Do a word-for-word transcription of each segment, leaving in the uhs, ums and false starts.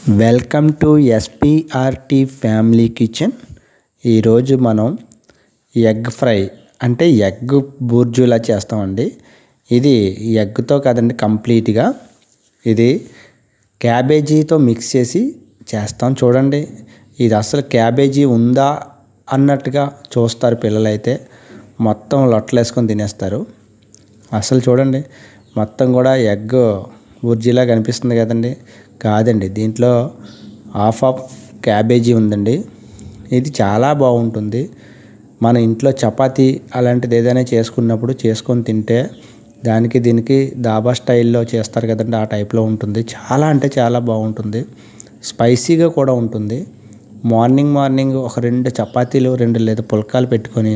Welcome to SPRT family kitchen. ఈరోజు మనం egg fry అంటే ఎగ్ బుర్జులా చేస్తామండి. ఇది ఎగ్తో కదండి, కంప్లీట్గా ఇది క్యాబేజీతో మిక్స్ చేసి చేస్తాం. చూడండి, ఇది అసలు క్యాబేజీ ఉందా అన్నట్టుగా చూస్తారు పిల్లలైతే, మొత్తం లొట్టలు వేసుకొని తినేస్తారు. అసలు చూడండి, మొత్తం కూడా ఎగ్ బుర్జీలా కనిపిస్తుంది కదండి. కాదండి, దీంట్లో హాఫ్ ఆఫ్ క్యాబేజీ ఉందండి. ఇది చాలా బాగుంటుంది. మన ఇంట్లో చపాతీ అలాంటిది ఏదైనా చేసుకున్నప్పుడు చేసుకొని తింటే, దానికి దీనికి దాబా స్టైల్లో చేస్తారు కదండి, ఆ టైప్లో ఉంటుంది. చాలా అంటే చాలా బాగుంటుంది. స్పైసీగా కూడా ఉంటుంది. మార్నింగ్ మార్నింగ్ ఒక రెండు చపాతీలు రెండు లేదా పుల్కాలు పెట్టుకొని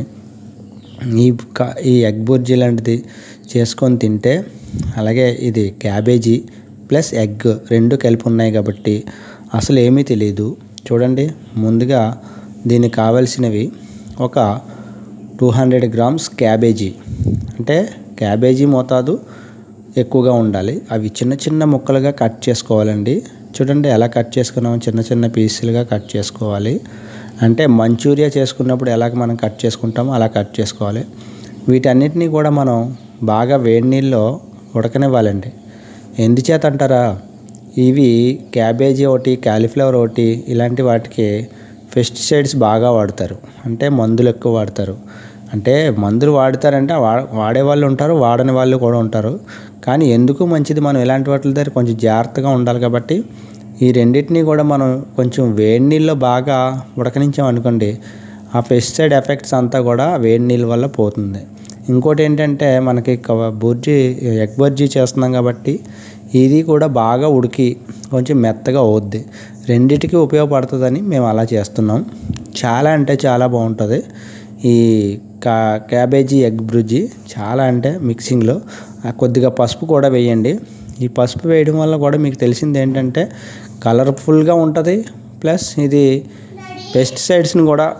ఈ ఈ ఎగ్ బుర్జీ లాంటిది చేసుకొని తింటే, అలాగే ఇది క్యాబేజీ ప్లస్ ఎగ్ రెండు కలిపి ఉన్నాయి కాబట్టి అసలు ఏమీ తెలియదు. చూడండి, ముందుగా దీనికి కావాల్సినవి ఒక టూ హండ్రెడ్ గ్రామ్స్ క్యాబేజీ, అంటే క్యాబేజీ మోతాదు ఎక్కువగా ఉండాలి. అవి చిన్న చిన్న ముక్కలుగా కట్ చేసుకోవాలండి. చూడండి ఎలా కట్ చేసుకున్నామో, చిన్న చిన్న పీసులుగా కట్ చేసుకోవాలి. అంటే మంచూరియా చేసుకున్నప్పుడు ఎలాగ మనం కట్ చేసుకుంటామో అలా కట్ చేసుకోవాలి. వీటన్నిటినీ కూడా మనం బాగా వేడి నీళ్ళలో ఉడకనివ్వాలండి. ఎందుచేత అంటారా, ఇవి క్యాబేజీ ఒకటి, కాలీఫ్లవర్ ఒకటి, ఇలాంటి వాటికి పెస్టిసైడ్స్ బాగా వాడతారు. అంటే మందులు ఎక్కువ వాడతారు. అంటే మందులు వాడతారంటే వా వాడే వాళ్ళు ఉంటారు, వాడని వాళ్ళు కూడా ఉంటారు. కానీ ఎందుకు మంచిది, మనం ఇలాంటి వాటి దగ్గర కొంచెం జాగ్రత్తగా ఉండాలి. కాబట్టి ఈ రెండింటినీ కూడా మనం కొంచెం వేడి నీళ్ళలో బాగా ఉడకనించాం అనుకోండి, ఆ పెస్టిసైడ్ ఎఫెక్ట్స్ అంతా కూడా వేడి నీళ్ళ వల్ల పోతుంది. ఇంకోటి ఏంటంటే, మనకి బుర్జీ ఎగ్ బుర్జీ చేస్తున్నాం కాబట్టి ఇది కూడా బాగా ఉడికి కొంచెం మెత్తగా అవుద్ది. రెండిటికి ఉపయోగపడుతుందని మేము అలా చేస్తున్నాం. చాలా అంటే చాలా బాగుంటుంది ఈ కా క్యాబేజీ ఎగ్ బుర్జీ. చాలా అంటే మిక్సింగ్లో కొద్దిగా పసుపు కూడా వేయండి. ఈ పసుపు వేయడం వల్ల కూడా మీకు తెలిసింది ఏంటంటే కలర్ఫుల్గా ఉంటుంది. ప్లస్ ఇది పెస్టిసైడ్స్ని కూడా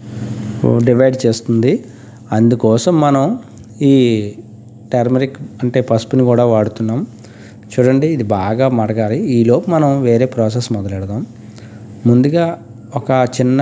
డివైడ్ చేస్తుంది. అందుకోసం మనం ఈ టర్మరిక్ అంటే పసుపుని కూడా వాడుతున్నాం. చూడండి, ఇది బాగా మడగాలి. ఈలోపు మనం వేరే ప్రాసెస్ మొదలెడదాం. ముందుగా ఒక చిన్న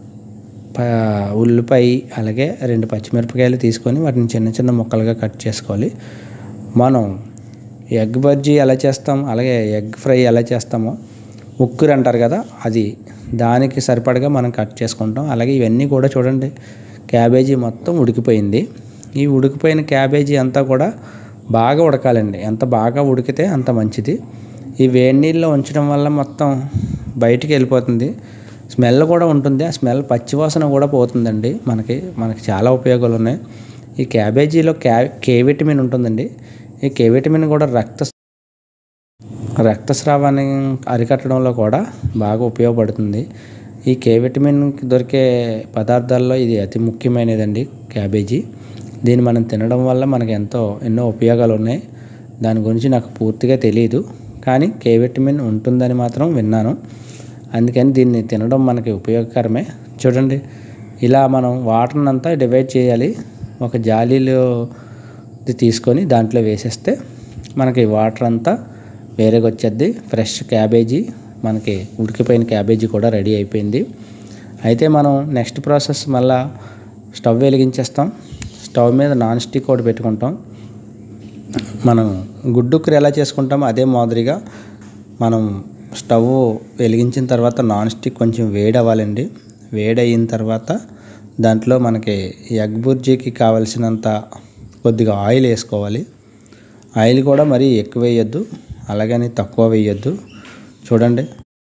ఉల్లిపాయ అలాగే రెండు పచ్చిమిరపకాయలు తీసుకొని వాటిని చిన్న చిన్న ముక్కలుగా కట్ చేసుకోవాలి. మనం ఎగ్ బజ్జీ ఎలా చేస్తాం, అలాగే ఎగ్ ఫ్రై ఎలా చేస్తామో, ఉక్కురు అంటారు కదా, అది దానికి సరిపడగా మనం కట్ చేసుకుంటాం. అలాగే ఇవన్నీ కూడా చూడండి, క్యాబేజీ మొత్తం ఉడికిపోయింది. ఈ ఉడికిపోయిన క్యాబేజీ అంతా కూడా బాగా ఉడకాలండి. ఎంత బాగా ఉడికితే అంత మంచిది. ఈ వేడి నీళ్ళలో ఉంచడం వల్ల మొత్తం బయటికి వెళ్ళిపోతుంది. స్మెల్ కూడా ఉంటుంది. ఆ స్మెల్ పచ్చివాసన కూడా పోతుందండి. మనకి మనకి చాలా ఉపయోగాలు ఉన్నాయి. ఈ క్యాబేజీలో క్యా కే విటమిన్ ఉంటుందండి. ఈ కే విటమిన్ కూడా రక్త రక్తస్రావాన్ని అరికట్టడంలో కూడా బాగా ఉపయోగపడుతుంది. ఈ కే విటమిన్ దొరికే పదార్థాల్లో ఇది అతి ముఖ్యమైనదండి క్యాబేజీ. దీన్ని మనం తినడం వల్ల మనకు ఎంతో ఎన్నో ఉపయోగాలు ఉన్నాయి. దాని గురించి నాకు పూర్తిగా తెలియదు, కానీ కే విటమిన్ ఉంటుందని మాత్రం విన్నాను. అందుకని దీన్ని తినడం మనకి ఉపయోగకరమే. చూడండి, ఇలా మనం వాటర్ని అంతా డివైడ్ చేయాలి. ఒక జాలీలో తీసుకొని దాంట్లో వేసేస్తే మనకి వాటర్ అంతా వేరేగా వచ్చేది. ఫ్రెష్ క్యాబేజీ, మనకి ఉడికిపోయిన క్యాబేజీ కూడా రెడీ అయిపోయింది. అయితే మనం నెక్స్ట్ ప్రాసెస్ మళ్ళీ స్టవ్ వెలిగించేస్తాం. స్టవ్ మీద నాన్ స్టిక్ ఒకటి పెట్టుకుంటాం. మనం గుడ్డుక్కరు ఎలా చేసుకుంటామో అదే మాదిరిగా మనం స్టవ్ వెలిగించిన తర్వాత నాన్ స్టిక్ కొంచెం వేడి అవ్వాలండి. వేడి అయిన తర్వాత దాంట్లో మనకి ఎగ్ బుర్జీకి కావలసినంత కొద్దిగా ఆయిల్ వేసుకోవాలి. ఆయిల్ కూడా మరీ ఎక్కువ వేయొద్దు, అలాగని తక్కువ వేయొద్దు. చూడండి,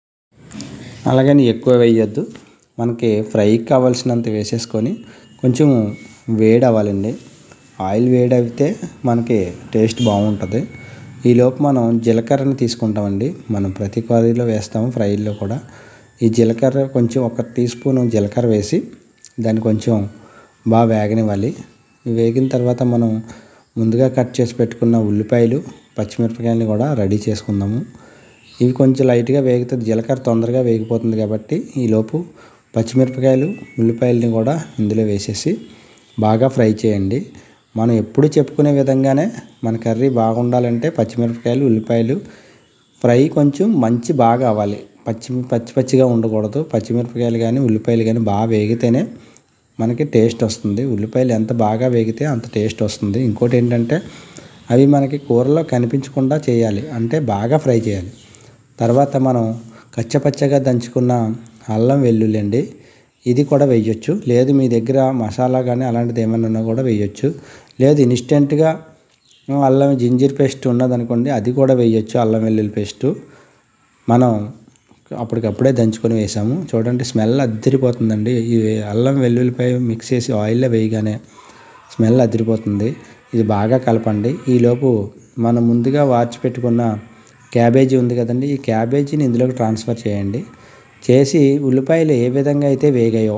అలాగని ఎక్కువ వేయొద్దు. మనకి ఫ్రైకి కావాల్సినంత వేసేసుకొని కొంచెం వేడి అవ్వాలండి. ఆయిల్ వేడి అయితే మనకి టేస్ట్ బాగుంటుంది. ఈలోపు మనం జీలకర్రని తీసుకుంటామండి. మనం ప్రతి కర్రీలో వేస్తాము, ఫ్రైలో కూడా. ఈ జీలకర్ర కొంచెం ఒక టీ స్పూన్ జీలకర్ర వేసి దాన్ని కొంచెం బాగా వేగనివ్వాలి. వేగిన తర్వాత మనం ముందుగా కట్ చేసి పెట్టుకున్న ఉల్లిపాయలు, పచ్చిమిరపకాయలు కూడా రెడీ చేసుకుందాము. ఇవి కొంచెం లైట్గా వేగితే జీలకర్ర తొందరగా వేగిపోతుంది కాబట్టి ఈలోపు పచ్చిమిరపకాయలు, ఉల్లిపాయలని కూడా ఇందులో వేసేసి బాగా ఫ్రై చేయండి. మనం ఎప్పుడు చెప్పుకునే విధంగానే మన కర్రీ బాగుండాలంటే పచ్చిమిరపకాయలు, ఉల్లిపాయలు ఫ్రై కొంచెం మంచి బాగా అవ్వాలి. పచ్చి పచ్చి పచ్చిగా ఉండకూడదు. పచ్చిమిరపకాయలు కానీ ఉల్లిపాయలు కానీ బాగా వేగితేనే మనకి టేస్ట్ వస్తుంది. ఉల్లిపాయలు ఎంత బాగా వేగితే అంత టేస్ట్ వస్తుంది. ఇంకోటి ఏంటంటే అవి మనకి కూరలో కనిపించకుండా చేయాలి, అంటే బాగా ఫ్రై చేయాలి. తర్వాత మనం కచ్చపచ్చగా దంచుకున్న అల్లం వెల్లుల్లి అండి, ఇది కూడా వేయొచ్చు. లేదు మీ దగ్గర మసాలా కానీ అలాంటిది ఏమైనా ఉన్నా కూడా వేయొచ్చు. లేదు ఇన్స్టెంట్గా అల్లం జింజర్ పేస్ట్ ఉన్నదనుకోండి, అది కూడా వేయొచ్చు. అల్లం వెల్లుల్లి పేస్టు మనం అప్పటికప్పుడే దంచుకొని వేసాము. చూడండి స్మెల్ అద్దరిపోతుందండి. ఈ అల్లం వెల్లుల్లిపై మిక్స్ చేసి ఆయిల్లో వేయగానే స్మెల్ అద్దరిపోతుంది. ఇది బాగా కలపండి. ఈలోపు మనం ముందుగా వార్చి పెట్టుకున్న క్యాబేజీ ఉంది కదండి, ఈ క్యాబేజీని ఇందులోకి ట్రాన్స్ఫర్ చేయండి. చేసి ఉల్లిపాయలు ఏ విధంగా అయితే వేగాయో,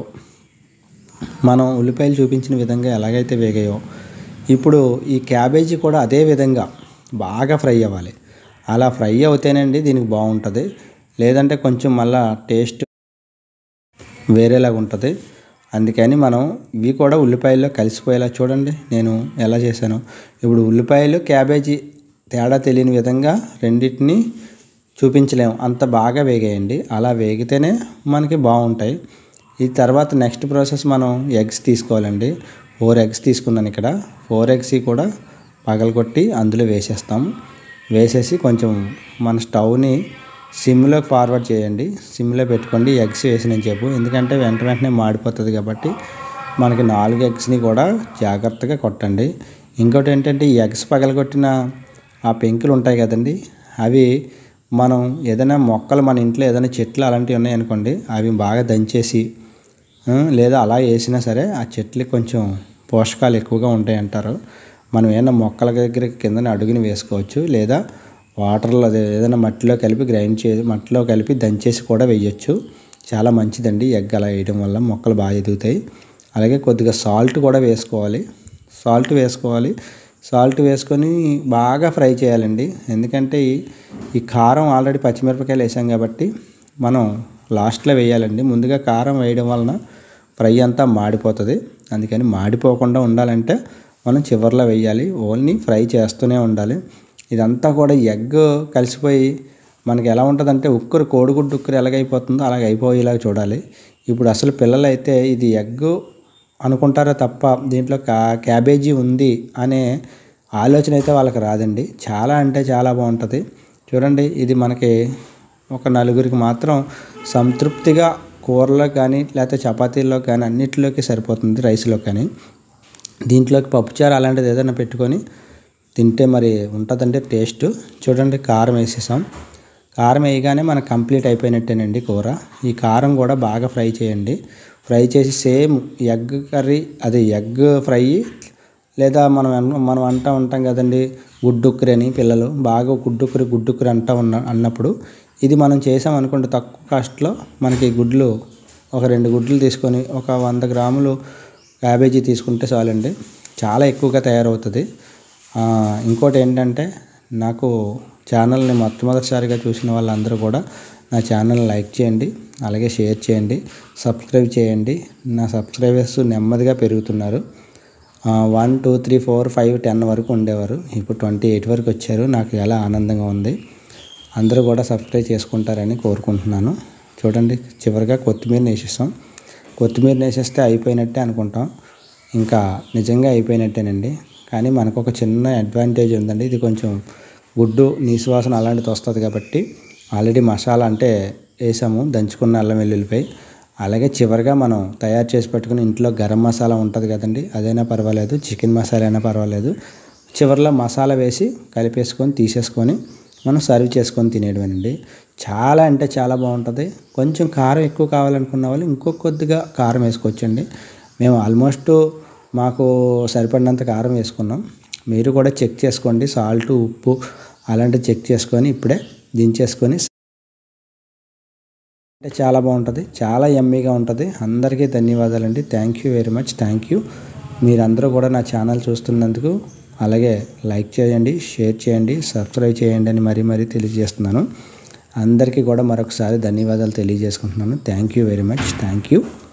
మనం ఉల్లిపాయలు చూపించిన విధంగా ఎలాగైతే వేగాయో, ఇప్పుడు ఈ క్యాబేజీ కూడా అదే విధంగా బాగా ఫ్రై అవ్వాలి. అలా ఫ్రై అవుతేనండి దీనికి బాగుంటుంది. లేదంటే కొంచెం మళ్ళా టేస్ట్ వేరేలాగా ఉంటుంది. అందుకని మనం ఇవి కూడా ఉల్లిపాయల్లో కలిసిపోయేలా చూడండి నేను ఎలా చేశాను. ఇప్పుడు ఉల్లిపాయలు క్యాబేజీ తేడా తెలియని విధంగా రెండింటిని చూపించలేము, అంత బాగా వేగేయండి. అలా వేగితేనే మనకి బాగుంటాయి. ఈ తర్వాత నెక్స్ట్ ప్రాసెస్ మనం ఎగ్స్ తీసుకోవాలండి. ఫోర్ ఎగ్స్ తీసుకున్నాను ఇక్కడ. ఫోర్ ఎగ్స్ కూడా పగలగొట్టి అందులో వేసేస్తాము. వేసేసి కొంచెం మన స్టవ్ని సిమ్లోకి ఫార్వర్డ్ చేయండి. సిమ్లో పెట్టుకోండి ఎగ్స్ వేసిన చెప్పు, ఎందుకంటే వెంట వెంటనే మాడిపోతుంది కాబట్టి మనకి నాలుగు ఎగ్స్ని కూడా జాగ్రత్తగా కొట్టండి. ఇంకోటి ఏంటంటే ఈ ఎగ్స్ పగలగొట్టిన ఆ పెంకులు ఉంటాయి కదండి, అవి మనం ఏదైనా మొక్కలు మన ఇంట్లో ఏదైనా చెట్లు అలాంటివి ఉన్నాయనుకోండి, అవి బాగా దంచేసి లేదా అలా వేసినా సరే ఆ చెట్లకి కొంచెం పోషకాలు ఎక్కువగా ఉంటాయి అంటారు. మనం ఏదైనా మొక్కల దగ్గర కింద అడుగుని వేసుకోవచ్చు, లేదా వాటర్లో అదే ఏదైనా మట్టిలో కలిపి గ్రైండ్ చేసి మట్టిలో కలిపి దంచేసి కూడా వేయచ్చు. చాలా మంచిదండి ఎగ్ అలా వేయడం వల్ల మొక్కలు బాగా ఎదుగుతాయి. అలాగే కొద్దిగా సాల్ట్ కూడా వేసుకోవాలి. సాల్ట్ వేసుకోవాలి సాల్ట్ వేసుకొని బాగా ఫ్రై చేయాలండి. ఎందుకంటే ఈ కారం ఆల్రెడీ పచ్చిమిరపకాయలు వేసాం కాబట్టి మనం లాస్ట్లో వేయాలండి. ముందుగా కారం వేయడం వలన ఫ్రై అంతా మాడిపోతుంది. అందుకని మాడిపోకుండా ఉండాలంటే మనం చివర్లో వేయాలి. ఓన్లీ ఫ్రై చేస్తూనే ఉండాలి. ఇదంతా కూడా ఎగ్ కలిసిపోయి మనకి ఎలా ఉంటుందంటే ఉక్కురు కోడిగుడ్డు ఉక్కురు ఎలాగైపోతుందో అలాగ అయిపోయేలాగా చూడాలి. ఇప్పుడు అసలు పిల్లలు అయితే ఇది ఎగ్ అనుకుంటారో తప్ప దీంట్లో కా క్యాబేజీ ఉంది అనే ఆలోచన అయితే వాళ్ళకి రాదండి. చాలా అంటే చాలా బాగుంటుంది. చూడండి ఇది మనకి ఒక నలుగురికి మాత్రం సంతృప్తిగా కూరలో కానీ లేకపోతే చపాతీల్లో కానీ అన్నిటిలోకి సరిపోతుంది, రైస్లో కానీ. దీంట్లోకి పప్పుచారు అలాంటిది ఏదైనా పెట్టుకొని తింటే మరి ఉంటుందంటే టేస్ట్. చూడండి కారం వేసేసాం. కారం వేయగానే మనకు కంప్లీట్ అయిపోయినట్టేనండి కూర. ఈ కారం కూడా బాగా ఫ్రై చేయండి. ఫ్రై చేసి సేమ్ ఎగ్ కర్రీ అది ఎగ్ ఫ్రై లేదా మనం మనం అంటూ ఉంటాం కదండి గుడ్డుక్కురి అని, పిల్లలు బాగా గుడ్డుక్కురి గుడ్డుక్కురి అంటూ ఉన్న అన్నప్పుడు ఇది మనం చేసాం అనుకోండి తక్కువ కాస్ట్లో మనకి గుడ్లు ఒక రెండు గుడ్లు తీసుకొని ఒక వంద గ్రాములు క్యాబేజీ తీసుకుంటే చాలండి, చాలా ఎక్కువగా తయారవుతుంది. ఇంకోటి ఏంటంటే నాకు ఛానల్ని మొట్టమొదటిసారిగా చూసిన వాళ్ళందరూ కూడా నా ఛానల్ని లైక్ చేయండి, అలాగే షేర్ చేయండి, సబ్స్క్రైబ్ చేయండి. నా సబ్స్క్రైబర్స్ నెమ్మదిగా పెరుగుతున్నారు. One two three four five ten వరకు ఉండేవారు, ఇప్పుడు ట్వంటీ ఎయిట్ వరకు వచ్చారు. నాకు ఎలా ఆనందంగా ఉంది. అందరూ కూడా సబ్స్క్రైబ్ చేసుకుంటారని కోరుకుంటున్నాను. చూడండి చివరిగా కొత్తిమీరని వేసేస్తాం. కొత్తిమీరని వేసేస్తే అయిపోయినట్టే అనుకుంటాం, ఇంకా నిజంగా అయిపోయినట్టేనండి. కానీ మనకు ఒక చిన్న అడ్వాంటేజ్ ఉందండి. ఇది కొంచెం గుడ్డు నీసు వాసన అలాంటిది వస్తుంది కాబట్టి ఆల్రెడీ మసాలా అంటే వేసాము, దంచుకున్న అల్లం వెల్లుల్లిపాయ. అలాగే చివరిగా మనం తయారు చేసి పెట్టుకుని ఇంట్లో గరం మసాలా ఉంటుంది కదండి, అదైనా పర్వాలేదు, చికెన్ మసాలా అయినా పర్వాలేదు. చివరిలో మసాలా వేసి కలిపేసుకొని తీసేసుకొని మనం సర్వ్ చేసుకొని తినేయడమేనండి. చాలా అంటే చాలా బాగుంటుంది. కొంచెం కారం ఎక్కువ కావాలనుకున్న వాళ్ళు ఇంకో కొద్దిగా కారం వేసుకోవచ్చండి. మేము ఆల్మోస్ట్ మాకు సరిపడినంత కారం వేసుకున్నాం. మీరు కూడా చెక్ చేసుకోండి, సాల్ట్ ఉప్పు అలాంటివి చెక్ చేసుకొని ఇప్పుడే దించేసుకొని. అంటే చాలా బాగుంటుంది, చాలా యమ్మీగా ఉంటుంది. అందరికీ ధన్యవాదాలండి. Thank you very much. Thank you. మీరందరూ కూడా నా ఛానల్ చూస్తున్నందుకు అలాగే లైక్ చేయండి, షేర్ చేయండి, సబ్స్క్రైబ్ చేయండి అని మరీ మరీ తెలియజేస్తున్నాను. అందరికీ కూడా మరొకసారి ధన్యవాదాలు తెలియజేసుకుంటున్నాను. Thank you very much. Thank you.